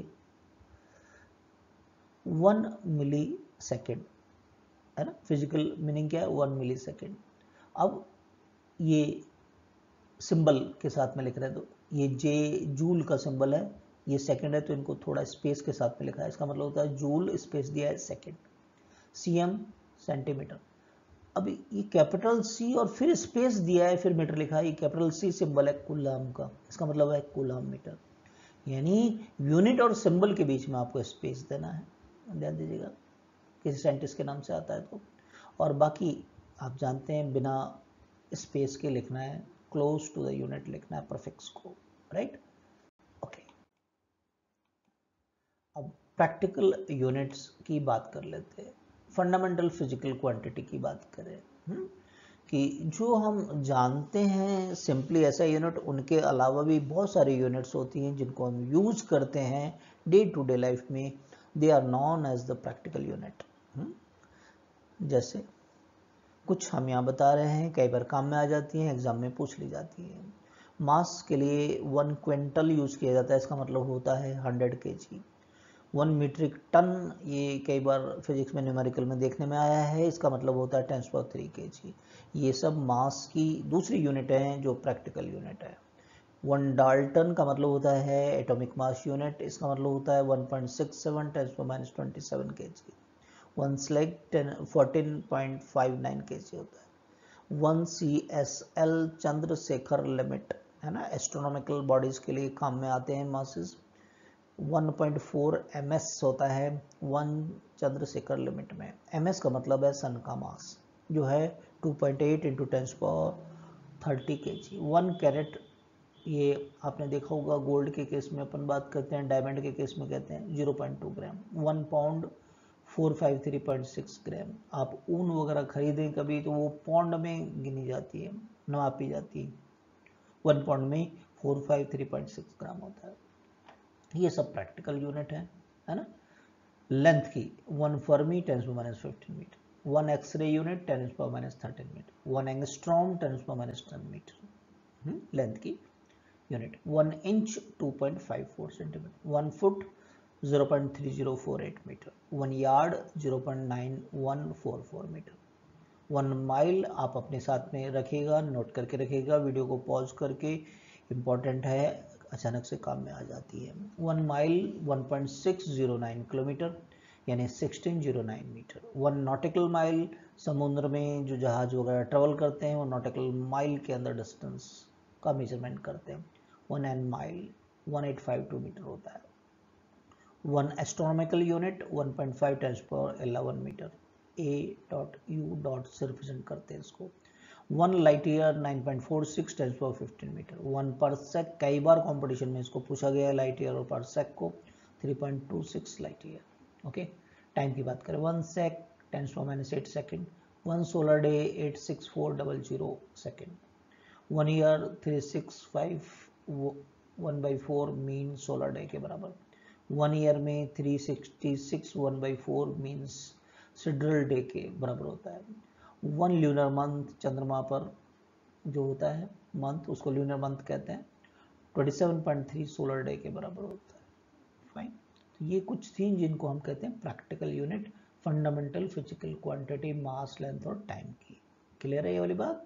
वन मिली सेकेंड है ना, फिजिकल मीनिंग क्या है, वन मिली सेकेंड। अब ये सिंबल के साथ में लिख रहे हैं, तो ये जे जूल का सिंबल है, ये सेकंड है, तो इनको थोड़ा स्पेस के साथ में लिखा है। इसका मतलब होता है जूल स्पेस दिया है सेकंड, सीएम सेंटीमीटर। अब ये कैपिटल सी और फिर स्पेस दिया है, फिर मीटर लिखा है। ये कैपिटल सी सिंबल है कूलम का, इसका मतलब है कूलम मीटर। यानी यूनिट और सिंबल के बीच में आपको स्पेस देना है, ध्यान दीजिएगा, किसी साइंटिस्ट के नाम से आता है तो। और बाकी आप जानते हैं बिना स्पेस के लिखना है, क्लोज टू द यूनिट लिखना है प्रीफिक्स को, राइट? ओके, अब प्रैक्टिकल यूनिट्स की बात कर लेते हैं। फंडामेंटल फिजिकल क्वांटिटी की बात करें, हुँ? कि जो हम जानते हैं सिंपली ऐसा यूनिट, उनके अलावा भी बहुत सारी यूनिट्स होती हैं जिनको हम यूज करते हैं डे टू डे लाइफ में। They are known as the practical unit. जैसे कुछ हम यहाँ बता रहे हैं, कई बार काम में आ जाती हैं, एग्जाम में पूछ ली जाती है। मास के लिए वन क्विंटल यूज किया जाता है, इसका मतलब होता है हंड्रेड के जी। वन मीट्रिक टन, ये कई बार फिजिक्स में न्यूमेरिकल में देखने में आया है, इसका मतलब होता है टेन पावर थ्री के जी। ये सब मास की दूसरी यूनिट हैं जो प्रैक्टिकल यूनिट है। वन डाल्टन का मतलब होता है एटॉमिक मास यूनिट, इसका मतलब होता है one point six seven ten power minus twenty seven K G. One slug fourteen point five nine K G होता है। One C S L Chandrasekhar limit है ना, एस्ट्रोनॉमिकल बॉडीज के लिए काम में आते हैं masses. One point four M S होता है वन चंद्रशेखर लिमिट में। एम एस का मतलब है सन का मास, जो है two point eight into ten power thirty K G. One carat, ये आपने देखा होगा गोल्ड के केस में अपन बात करते हैं, डायमंड के केस में कहते हैं zero point two gram. One pound four five three point six gram. आप ऊन वगैरह खरीदें कभी तो वो पौंड में गिनी जाती है, नापी जाती है। वन पाउंड में four five three point six gram होता है। ये सब प्रैक्टिकल यूनिट है, है ना। लेंथ की, one fermi ten to minus fifteen metre. One X ray unit ten to minus thirteen metre. One angstrom ten to minus ten metre length की unit. One inch two point five four centimetre. One foot zero point three zero four eight metre. One yard zero point nine one four four metre. One mile आप अपने साथ में रखिएगा, note करके रखिएगा, video को pause करके, important है, अचानक से काम में आ जाती है। One mile one point six zero nine kilometre यानी sixteen zero nine metre. One nautical mile, समुद्र में जो जहाज वगैरह ट्रेवल करते हैं वो नॉटिकल माइल के अंदर डिस्टेंस का मेजरमेंट करते हैं। One an mile one eight five two metre होता है। One astronomical unit one point five tens पर eleven metre. A dot U dot से रिप्रेजेंट करते हैं इसको। One light year nine point four six tens पर फिफ्टीन मीटर। वन परसेक, कई बार कंपटीशन में इसको पूछा गया है लाइट ईयर और परसेक को, three point two six light year. Okay, time की बात करें, वन सेक टेंस पर minus eight second. One solar day eight six four double zero second. One year three six five one by four mean solar day के बराबर। One year में three sixty six one by four means sidereal day के बराबर होता है। One lunar month, चंद्रमा पर जो होता है मंथ, उसको ल्यूनर मंथ कहते हैं, twenty seven point three solar day के बराबर होता है। फाइन, तो ये कुछ थी जिनको हम कहते हैं practical unit, fundamental physical quantity, mass, length और टाइम की। क्लियर है ये वाली बात?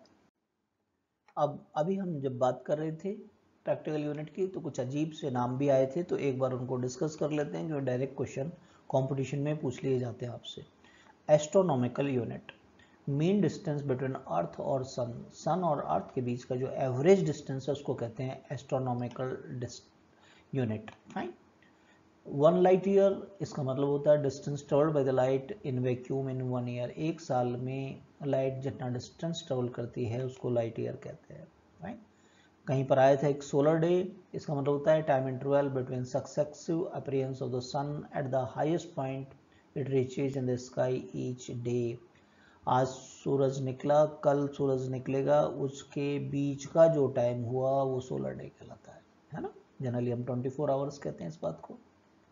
अब अभी हम जब बात कर रहे थे प्रैक्टिकल यूनिट की तो कुछ अजीब से नाम भी आए थे, तो एक बार उनको डिस्कस कर लेते हैं जो डायरेक्ट क्वेश्चन कंपटीशन में पूछ लिए जाते हैं आपसे। Astronomical unit, mean distance between earth और सन, सन और अर्थ के बीच का जो एवरेज डिस्टेंस है उसको कहते हैं astronomical unit. Fine, one light year, इसका मतलब होता है distance travelled by the light in vacuum in one year. एक साल में लाइट जितना डिस्टेंस ट्रेवल करती है उसको लाइट ईयर कहते हैं। राइट, कहीं पर आया था एक सोलर डे, इसका मतलब होता है time interval between successive appearance of the sun at the highest point it reaches in the sky each day. आज सूरज निकला, कल सूरज निकलेगा, उसके बीच का जो टाइम हुआ वो सोलर डे कहलाता है, है ना। जनरली हम ट्वेंटी फोर आवर्स कहते हैं इस बात को।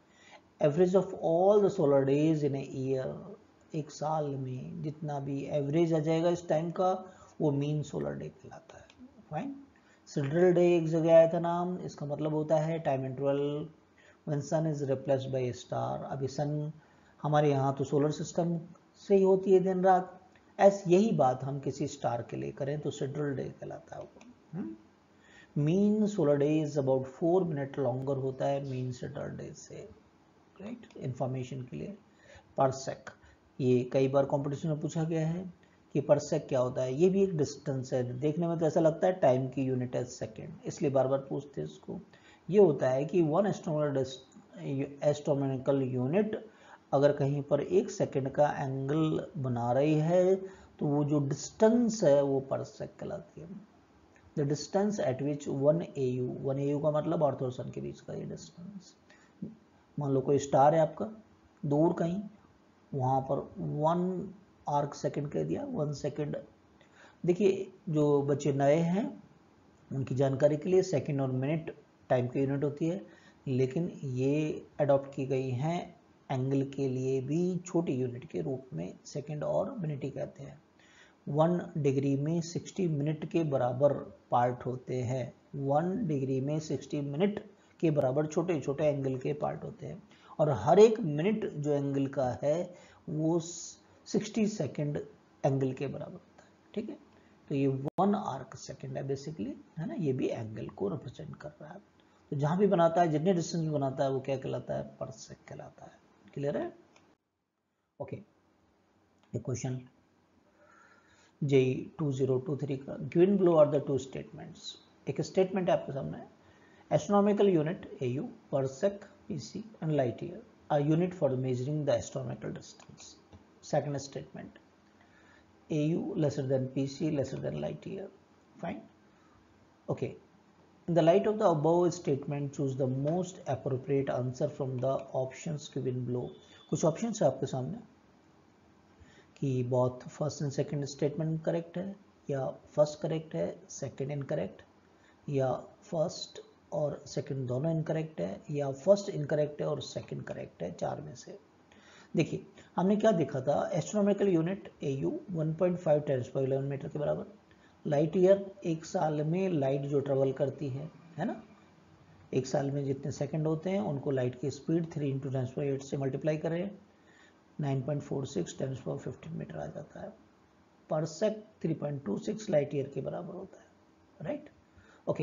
Average of all the solar days in a year, एक साल में जितना भी एवरेज आ जाएगा इस टाइम का वो मीन सोलर डे कहलाता है। फाइन। सिड्रल डे एक जगह आया था नाम, इसका मतलब होता है time interval when sun is replaced by star. अभी सन हमारे यहाँ तो सोलर सिस्टम से ही होती है दिन रात, ऐसे यही बात हम किसी स्टार के लिए करें तो सिड्रल डे कहलाता है वो। Mean solar day is about four minute longer होता है मीन सिड्रल डे से, राइट, इंफॉर्मेशन के लिए। परसेक, ये कई बार कंपटीशन में पूछा गया है कि परसेक क्या होता है। ये भी एक डिस्टेंस है, देखने में तो ऐसा लगता है टाइम की यूनिट है सेकेंड, इसलिए बार बार पूछते हैं इसको। ये होता है कि वन एस्ट्रोनॉमिकल यूनिट अगर कहीं पर एक सेकंड का एंगल बना रही है तो वो जो डिस्टेंस है वो परसेक कहलाती है। The distance at which one A U, one A U का मतलब अर्थ और सन के बीच का ये डिस्टेंस। मान लो कोई स्टार है आपका दूर कहीं, वहाँ पर वन आर्क सेकंड कह दिया, वन सेकंड। देखिए जो बच्चे नए हैं उनकी जानकारी के लिए सेकंड और मिनट टाइम की यूनिट होती है, लेकिन ये अडॉप्ट की गई हैं एंगल के लिए भी छोटी यूनिट के रूप में, सेकंड और मिनट ही कहते हैं। वन डिग्री में सिक्सटी मिनट के बराबर पार्ट होते हैं, वन डिग्री में सिक्सटी मिनट के बराबर छोटे छोटे एंगल के पार्ट होते हैं, और हर एक मिनट जो एंगल का है वो सिक्सटी सेकंड एंगल के बराबर होता है, ठीक है। तो ये वन आर्क सेकंड है बेसिकली, है ना, ये भी एंगल को रिप्रेजेंट कर रहा है। तो जहां भी बनाता है, जितने डिस्टेंस में बनाता है वो क्या कहलाता है, परसेक कहलाता है। क्लियर है? ओके, एक question JEE two zero two three का, given below are the two statements. एक स्टेटमेंट है आपके सामने, astronomical unit AU, parsec PC and light year are unit for measuring the astronomical distance. Second statement, AU lesser than PC lesser than light year. Fine. Okay, in the light of the above statement choose the most appropriate answer from the options given below। कुछ options है आपके सामने कि both first and second statement correct है, या first correct है second incorrect, या first और सेकंड दोनों इनकरेक्ट है, या फर्स्ट इनकरेक्ट है और सेकंड करेक्ट है, चार में से। देखिए हमने क्या देखा था, astronomical unit AU one point five ten पर इलेवन मीटर के बराबर, लाइट ईयर एक साल में लाइट जो ट्रेवल करती है, है ना, एक साल में जितने सेकंड होते हैं उनको लाइट की speed three into ten power eight से मल्टीप्लाई करें, nine point four six ten power fifteen metre आ जाता है। Parsec three point two six light year के बराबर होता है, राइट। ओके,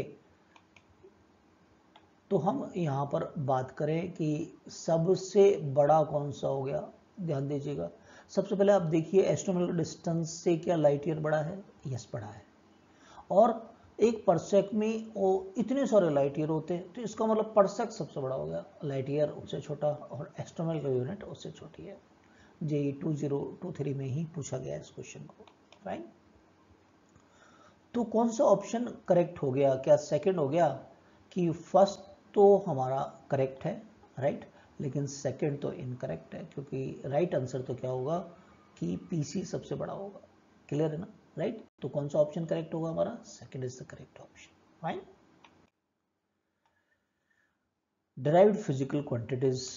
तो हम यहाँ पर बात करें कि सबसे बड़ा कौन सा हो गया, ध्यान दीजिएगा। सबसे पहले आप देखिए एस्ट्रोनॉमिकल डिस्टेंस से क्या लाइट ईयर बड़ा है, यस बड़ा है, और एक परसेक में वो इतने सारे लाइट ईयर होते हैं, तो इसका मतलब परसेक सबसे बड़ा हो गया, लाइट ईयर उससे छोटा और एस्ट्रोनॉमिकल यूनिट उससे छोटी है। JEE two zero two three में ही पूछा गया इस क्वेश्चन को। फाइन, तो कौन सा ऑप्शन करेक्ट हो गया, क्या सेकंड हो गया कि फर्स्ट तो हमारा करेक्ट है, राइट, लेकिन सेकंड तो इनकरेक्ट है, क्योंकि राइट आंसर तो क्या होगा कि पीसी सबसे बड़ा होगा। क्लियर है ना, राइट। तो कौन सा ऑप्शन करेक्ट होगा हमारा, second is the correct option. Fine. Derived physical quantities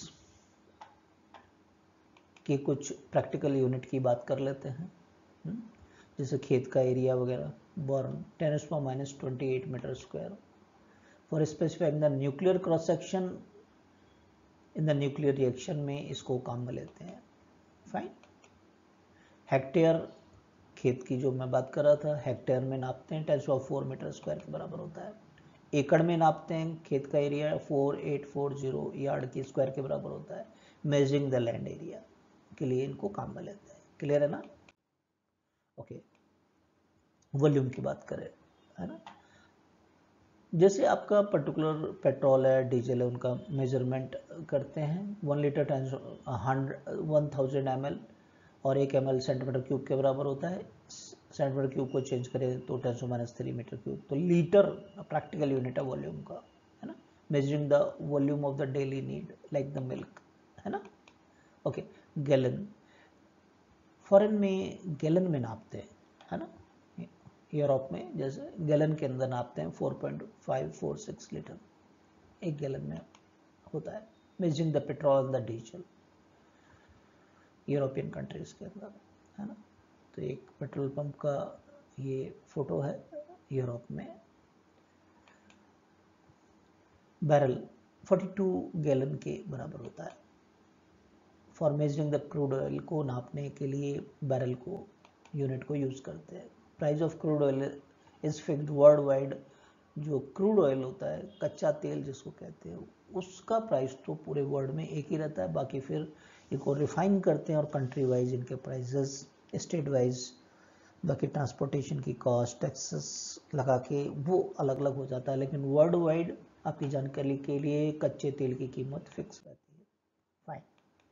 की कुछ प्रैक्टिकल यूनिट की बात कर लेते हैं, जैसे खेत का एरिया वगैरह। Barn ten two power minus twenty eight metre square for specifying the nuclear cross section in the nuclear reaction में इसको काम में लेते हैं। फाइन। हेक्टेयर, खेत की जो मैं बात कर रहा था, हेक्टेयर में नापते हैं, ten two power four metre square के बराबर होता है। एकड़ में नापते हैं खेत का area, four eight four zero yard की स्क्वायर के बराबर होता है। मेजरिंग द लैंड एरिया के लिए इनको काम में लेते हैं। क्लियर है ना। ओके, वॉल्यूम की बात करें, है ना, जैसे आपका पर्टिकुलर पेट्रोल है, डीजल है, उनका मेजरमेंट करते हैं। One litre times hundred one thousand M L और एक एम एल सेंटीमीटर क्यूब के बराबर होता है। सेंटीमीटर क्यूब को चेंज करें तो ten to minus three metre cube. तो लीटर प्रैक्टिकल यूनिट है वॉल्यूम का, है ना, measuring the volume of the daily need like the milk, है ना। ओके, गैलन, फॉरेन में गैलन में नापते हैं, है ना, यूरोप में जैसे गैलन के अंदर नापते हैं, four point five four six litre एक गैलन में होता है, measuring the petrol and the diesel European countries के अंदर, है ना। तो एक पेट्रोल पंप का ये फोटो है यूरोप में। बैरल बयालीस गैलन के बराबर होता है। For measuring the crude oil को नापने के लिए बैरल को यूनिट को यूज करते हैं। Price of crude oil is fixed worldwide. जो क्रूड ऑयल होता है, कच्चा तेल जिसको कहते हैं, उसका प्राइस तो पूरे वर्ल्ड में एक ही रहता है, बाकी फिर इनको रिफाइन करते हैं और कंट्री वाइज इनके प्राइसेस, स्टेट वाइज, बाकी ट्रांसपोर्टेशन की कॉस्ट, टैक्सेस लगा के वो अलग अलग हो जाता है, लेकिन वर्ल्ड वाइड आपकी जानकारी के लिए कच्चे तेल की कीमत फिक्स रहती है। फाइन।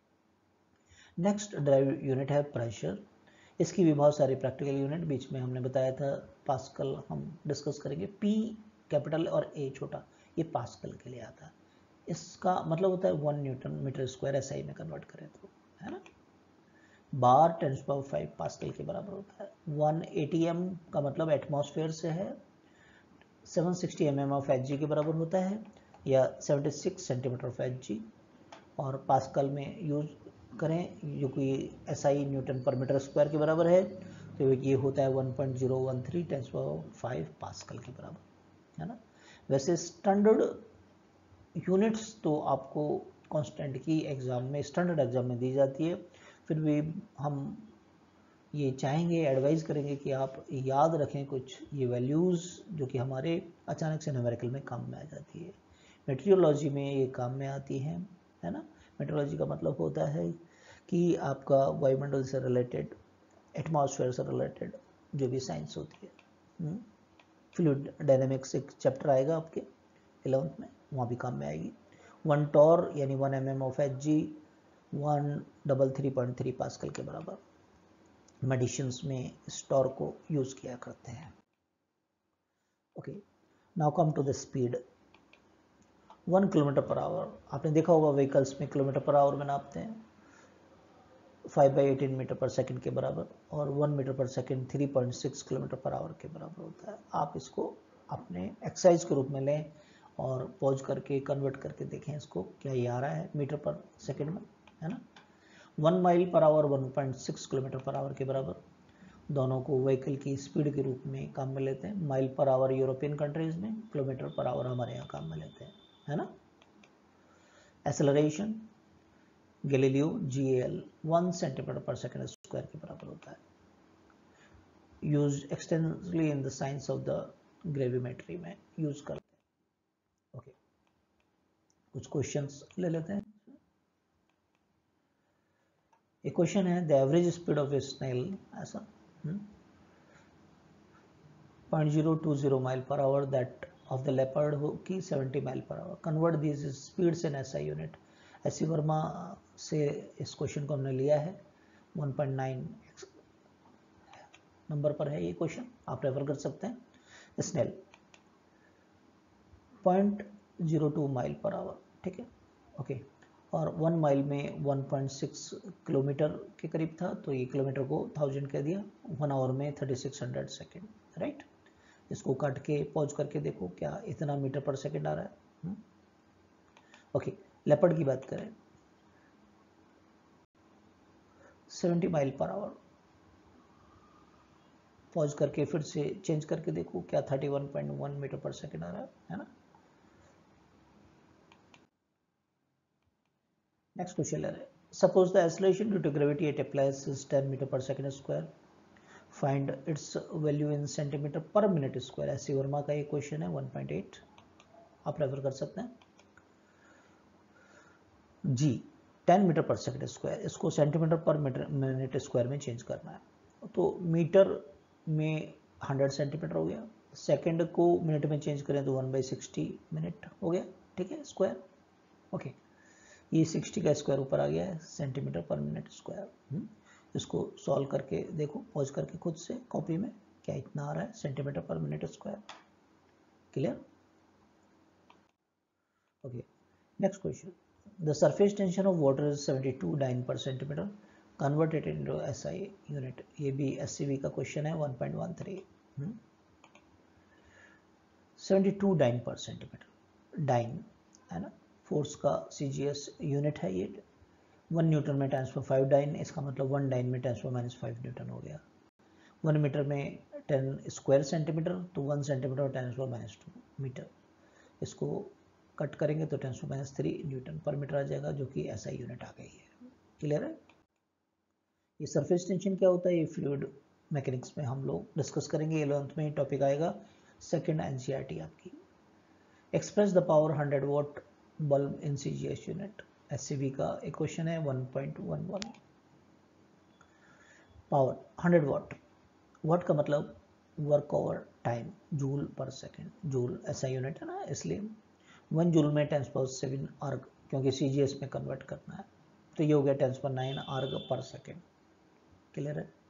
नेक्स्ट ड्राइव यूनिट है प्रेशर। इसकी भी बहुत सारी प्रैक्टिकल यूनिट बीच में हमने बताया था, पास्कल हम डिस्कस करेंगे। पी कैपिटल और ए छोटा, ये पास्कल के लिए आता है। इसका मतलब होता है one newton metre square, SI में कन्वर्ट करें तो, है ना। Bar ten two power five pascal के बराबर होता है। वन एटीएम का मतलब एटमॉस्फेयर से है, seven sixty M M of H G के बराबर होता है, या seventy six centimetre of H G, और पास्कल में यूज करें जो कि एसआई न्यूटन पर मीटर स्क्वायर के बराबर है, तो ये होता है one point zero one three ten two power five pascal के बराबर, है ना। वैसे स्टैंडर्ड यूनिट्स तो आपको कांस्टेंट की एग्जाम में, स्टैंडर्ड एग्जाम में दी जाती है, फिर भी हम ये चाहेंगे, एडवाइस करेंगे कि आप याद रखें कुछ ये वैल्यूज़ जो कि हमारे अचानक से न्यूमेरिकल में काम में आ जाती है। मेट्रियोलॉजी में ये काम में आती हैं, है ना। मेट्रोलॉजी का मतलब होता है कि आपका वायुमंडल से रिलेटेड, एटमॉस्फेयर से रिलेटेड जो भी साइंस होती है। फ्लूइड डायनेमिक्स एक चैप्टर आएगा आपके इलेवंथ में, वहाँ भी काम में आएगी। वन टॉर यानी one M M of H G, one double three point three pascal के बराबर। मेडिसिन्स में स्टॉर को यूज किया करते हैं। Okay, now come to the speed. One kilometre पर आवर, आपने देखा होगा व्हीकल्स में किलोमीटर पर आवर में नापते हैं, फाइव बाई एटीन मीटर पर सेकंड के बराबर, और वन मीटर पर second three point six kilometre पर आवर के बराबर होता है। आप इसको अपने एक्सरसाइज के रूप में लें और पॉज करके कन्वर्ट करके देखें इसको क्या ये आ रहा है मीटर पर सेकंड में, है ना। वन माइल पर hour one point six kilometre पर आवर के बराबर। दोनों को व्हीकल की स्पीड के रूप में काम में लेते हैं। माइल पर आवर यूरोपियन कंट्रीज में, किलोमीटर पर आवर हमारे यहाँ काम में लेते हैं, है ना। Acceleration Galileo G L one centimetre पर सेकंड स्क्वायर के बराबर होता है। Use extensively in the science of the gravimetry में यूज करते हैं। ओके, कुछ क्वेश्चंस ले लेते हैं। एक क्वेश्चन है, the average speed of a snail, ऐसा point zero two zero mile पर hour, that of the leopard हो की सेवेंटी माइल पर hour. Convert this speeds in SI unit. S C Verma से इस क्वेश्चन को हमने लिया है, वन पॉइंट नाइन नंबर पर है ये क्वेश्चन, आप रेफर कर सकते हैं। Snail point zero two mile पर आवर, ठीक है, ओके, और वन माइल में वन पॉइंट सिक्स किलोमीटर के करीब था, तो ये किलोमीटर को थाउजेंड कह दिया, वन आवर में thirty six hundred second, right. इसको काट के पॉज करके देखो क्या इतना मीटर पर सेकेंड आ रहा है। ओके, लेपर्ड की बात करें, सेवेंटी माइल पर आवर, पॉज करके फिर से चेंज करके देखो क्या thirty one point one metre पर सेकेंड आ रहा है, है ना। नेक्स्ट क्वेश्चन ले रहे हैं, suppose the acceleration due to gravity at a place is ten metre पर second square, find its value in centimetre पर minute square. S C Verma का ये क्वेश्चन है, वन पॉइंट एट, आप रेफर कर सकते हैं। जी टेन मीटर पर सेकेंड स्क्वायर, इसको सेंटीमीटर पर मीटर मिनट स्क्वायर में चेंज करना है, तो मीटर में हंड्रेड सेंटीमीटर हो गया, सेकेंड को मिनट में चेंज करें तो वन बाई सिक्सटी मिनट हो गया, ठीक है, स्क्वायर। ओके, ये सिक्सटी का स्क्वायर ऊपर आ गया है, सेंटीमीटर पर मिनट स्क्वायर। इसको सॉल्व करके देखो, पॉज करके खुद से कॉपी में, क्या इतना आ रहा है सेंटीमीटर पर minute square. Clear? Okay, next question, the surface tension of water is seventy two dyne पर centimetre, converted into SI unit. ये भी एससीवी का क्वेश्चन है, one point one three. Seventy two dyne पर सेंटीमीटर, डाइन है ना, force का CGS unit है ये। वन न्यूटन में टेंस पर फाइव डाइन, इसका मतलब वन डाइन में टेंस पर माइनस फाइव न्यूटन हो गया। वन मीटर में टेन स्क्वायर सेंटीमीटर, तो वन सेंटीमीटर और टेंस पर माइनस टू मीटर। इसको कट करेंगे तो टेंस पर माइनस थ्री न्यूटन पर मीटर आ जाएगा, जो कि ऐसा यूनिट आ गई है। क्लियर है? ये सरफेस टेंशन क्या होता है, ये फ्लूइड मैकेनिक्स में हम लोग डिस्कस करेंगे। इलेवंथ में टॉपिक आएगा, सेकेंड एनसीईआरटी आपकी। Express the power hundred watt bulb in CGS unit. SCB का एक क्वेश्चन है, one point one one. Power hundred watt, watt का मतलब work over time, joule per second, joule ऐसा यूनिट है ना, इसलिए वन जूल में टेंस पर सेवन आर्ग, क्योंकि सीजीएस में कन्वर्ट करना है, तो ये हो गया टेंस पर nine erg per second. Clear है?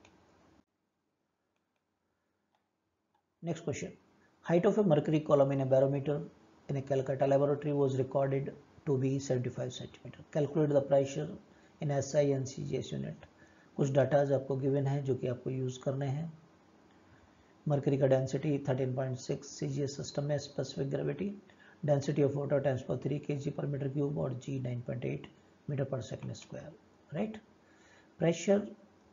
Next question, height of a mercury column in a barometer in a Calcutta laboratory was recorded to be seventy five centimeter. Calculate the pressure in S I and C G S unit. कुछ datas आपको given है जो कि आपको use करने हैं। Mercury का density thirteen point six, CGS system में specific gravity, density of water tens power three KG per metre cube और G nine point eight metre पर second square. Right? Pressure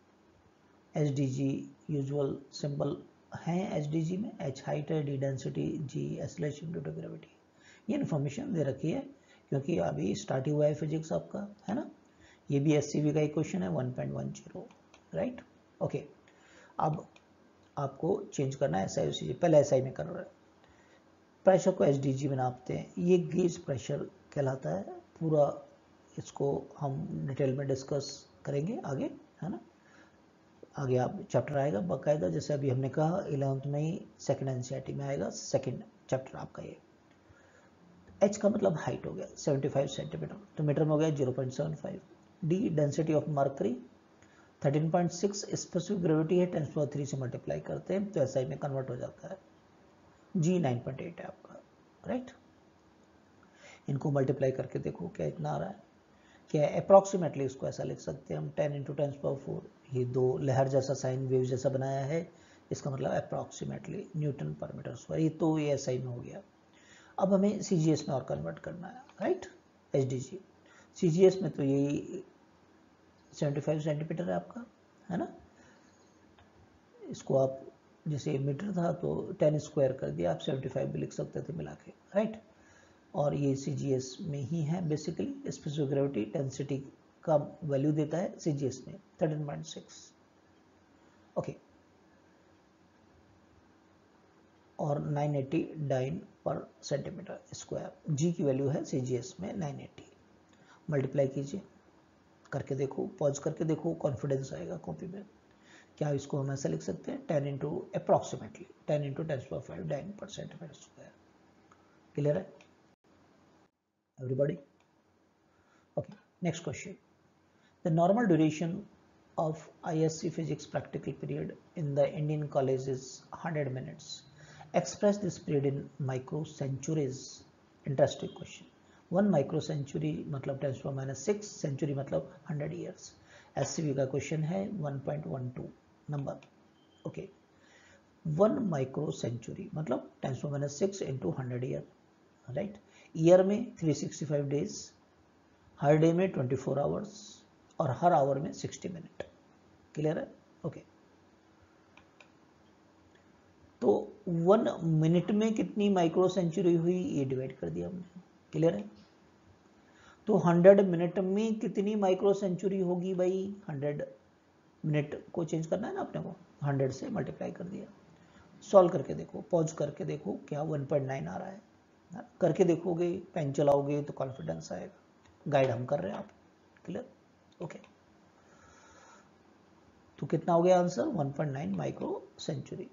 H D G usual symbol है, H D G में H height है, D density, G acceleration due to gravity. ये information दे रखी है क्योंकि अभी स्टार्ट ही हुआ है फिजिक्स आपका, है ना। ये भी एससीबी का एक क्वेश्चन है, one point one zero. Right? Okay, अब आपको चेंज करना है एसआई ओसीजी, पहले एसआई में कर रहे हैं। प्रेशर को एचडीजी में नापते हैं, ये गेज प्रेशर कहलाता है। पूरा इसको हम डिटेल में डिस्कस करेंगे आगे, है ना। आगे आप चैप्टर आएगा बाकायदा, जैसे अभी हमने कहा इलेवंथ में ही सेकेंड एनसीईआरटी में आएगा, सेकेंड चैप्टर आपका ये। एच का मतलब हाइट हो गया सेवेंटी फाइव सेंटीमीटर, तो मीटर में हो गया zero point seven five. D density of mercury thirteen point six, specific gravity है, टेंस पावर थ्री से मल्टीप्लाई करते हैं तो एसआई में कन्वर्ट हो जाता है। जी नाइन पॉइंट एट है आपका। राइट? इनको मल्टीप्लाई करके देखो क्या इतना आ रहा है, क्या है अप्रॉक्सीमेटली इसको ऐसा लिख सकते हैं हम, ten into tens power four. ये दो लहर जैसा साइन वेव जैसा बनाया है, इसका मतलब अप्रॉक्सीमेटली न्यूटन पर मीटर स्क्वायर। ये तो ये एसआई में हो गया। अब हमें सीजीएस में और कन्वर्ट करना है। राइट? एचडीजी सीजीएस में तो यही सेवेंटी फाइव सेंटीमीटर है आपका, है ना। इसको आप जैसे मीटर था तो टेन स्क्वायर कर दिया, आप सेवेंटी फाइव भी लिख सकते थे मिला के। राइट? और ये सीजीएस में ही है बेसिकली। स्पेसिफिक ग्रेविटी डेंसिटी का वैल्यू देता है सीजीएस में थर्टीन पॉइंट सिक्स। ओके, और नाइन एटी डाइन पर सेंटीमीटर स्क्वायर। जी की वैल्यू है सीजीएस में नाइन एटी। मल्टीप्लाई कीजिए, करके देखो, पॉज करके देखो, कॉन्फिडेंस आएगा कॉपी में। क्या इसको हम ऐसा लिख सकते हैं, ten into approximately ten into ten power five dyne पर सेंटीमीटर स्क्वायर। क्लियर है everybody? Okay, next question. The normal duration of I S C physics practical period in the Indian college is one hundred minutes. Express this period in microcenturies. Interesting question. One microcentury मतलब ten power minus six, century मतलब hundred years. SCB का question है one point one two number. Okay, one micro century मतलब ten power minus six into hundred year. Right? Year में three sixty five days, हर day में twenty four hours और हर hour में sixty minute. Clear है? Okay, तो one minute में कितनी माइक्रो सेंचुरी हुई ये डिवाइड कर दिया हमने। क्लियर है? तो हंड्रेड मिनट में कितनी माइक्रो सेंचुरी होगी भाई, हंड्रेड मिनट को चेंज करना है ना अपने को, हंड्रेड से मल्टीप्लाई कर दिया। सॉल्व करके देखो, पॉज करके देखो, क्या वन पॉइंट नाइन आ रहा है। करके देखोगे, पेन चलाओगे तो कॉन्फिडेंस आएगा। गाइड हम कर रहे हैं आप। क्लियर? ओके, तो कितना हो गया answer, one point nine micro century.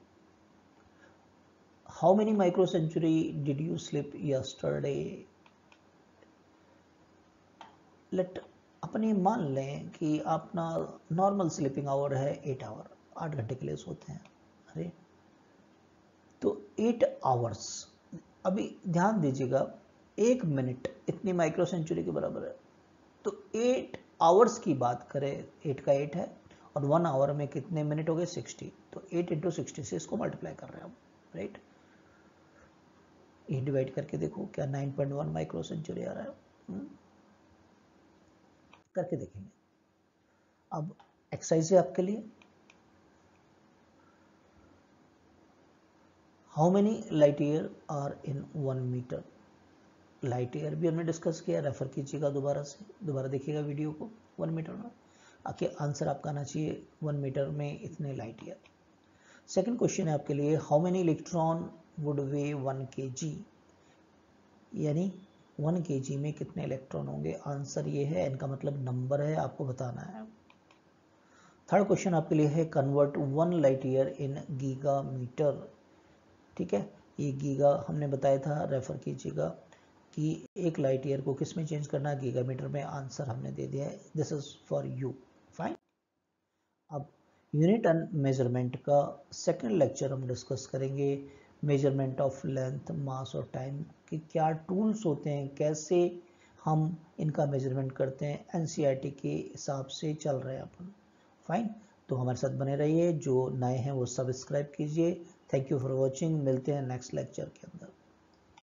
How many micro century did you sleep yesterday? Let अपने मान लें कि अपना नॉर्मल स्लीपिंग आवर है एट आवर, आठ घंटे के लिए सोते हैं। अरे तो एट आवर्स, अभी ध्यान दीजिएगा, एक मिनट इतनी माइक्रो सेंचुरी के बराबर है। तो एट आवर्स की बात करें, एट का एट है और वन आवर में कितने मिनट हो गए, सिक्सटी। तो एट इंटू सिक्सटी से इसको मल्टीप्लाई कर रहे हैं हम, राइट। ये डिवाइड करके देखो क्या nine point one micro century आ रहा है। हुँ? करके देखेंगे। अब एक्सरसाइज है आपके लिए, how many light year are in one metre. Light year भी हमने डिस्कस किया, रेफर कीजिएगा दोबारा से, दोबारा देखिएगा वीडियो को। वन मीटर में आके आंसर आपका आना चाहिए वन मीटर में इतने लाइट ईयर। सेकेंड क्वेश्चन है आपके लिए, how many electron would weigh one K G, यानी वन के जी में कितने इलेक्ट्रॉन होंगे। आंसर ये है, इनका मतलब नंबर है, आपको बताना है। थर्ड क्वेश्चन आपके लिए है, convert one light year in giga metre. ठीक है, ये गीगा हमने बताया था, रेफर कीजिएगा कि एक लाइट ईयर को किस में चेंज करना है, गीगा मीटर में। आंसर हमने दे दिया है, this is for you, fine. अब यूनिट एंड मेजरमेंट का सेकंड लेक्चर हम डिस्कस करेंगे, मेजरमेंट ऑफ लेंथ, मास और टाइम के क्या टूल्स होते हैं, कैसे हम इनका मेजरमेंट करते हैं, एनसीईआरटी के हिसाब से चल रहे हैं अपन, फाइन। तो हमारे साथ बने रहिए, जो नए हैं वो सब्सक्राइब कीजिए। थैंक यू फॉर वॉचिंग, मिलते हैं नेक्स्ट लेक्चर के अंदर।